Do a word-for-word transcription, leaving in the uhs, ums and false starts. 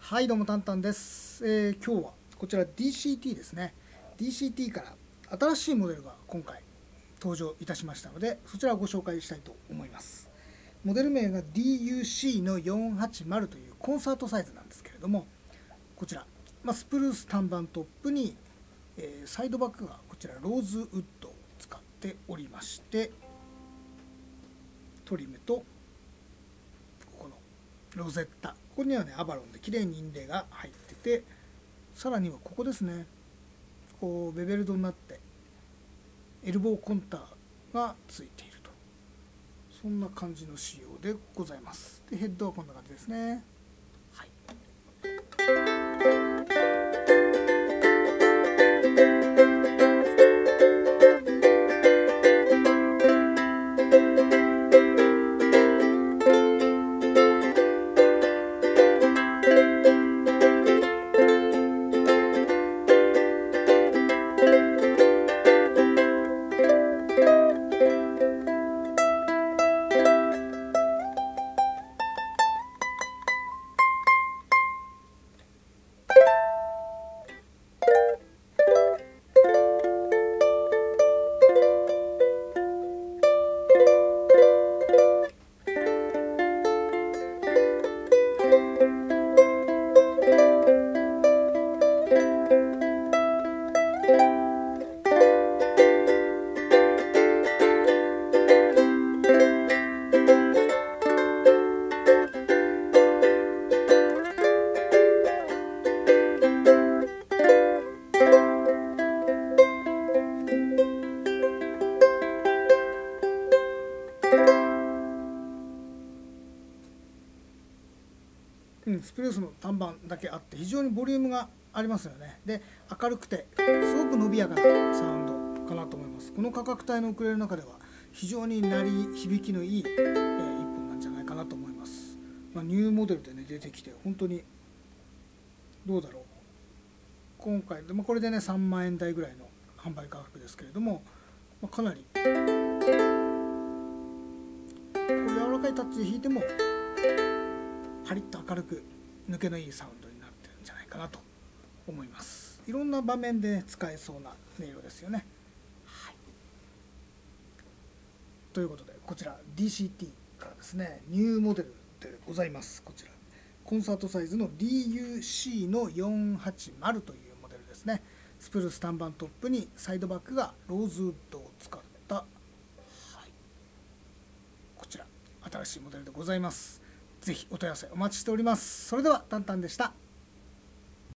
はいどうもタンタンです、えー、今日はこちら ディーシーティー ですね。 ディーシーティー から新しいモデルが今回登場いたしましたので、そちらをご紹介したいと思います。モデル名が ディーユーシー のよんはちまるというコンサートサイズなんですけれども、こちら、まあ、スプルース単板トップに、えー、サイドバックがこちらローズウッドを使っておりまして、トリムとここのロゼッタ、ここにはねアバロンで綺麗に印泥が入ってて、さらにはここですね、こうベベルドになってエルボーコンターがついていると、そんな感じの仕様でございます。でヘッドはこんな感じですね。はい、うん、スプルースの単板だけあって非常にボリュームがありますよね。で明るくてすごく伸びやかなサウンドかなと思います。この価格帯のウクレレの中では非常に鳴り響きのいい、えー、一本なんじゃないかなと思います。まあ、ニューモデルでね出てきて本当にどうだろう、今回で、まあ、これでねさんまんえん台ぐらいの販売価格ですけれども、まあ、かなりこう柔らかいタッチで弾いてもパリッと明るく抜けのいいサウンドになってるんじゃないかなと思います。いろんな場面で使えそうな音色ですよね。はい、ということでこちら ディーシーティー からですねニューモデルでございます。こちらコンサートサイズの ディーユーシー のよんはちまるというモデルですね。スプルース単板トップにサイドバックがローズウッドを使った、はい、こちら新しいモデルでございます。ぜひお問い合わせお待ちしております。それではタンタンでした。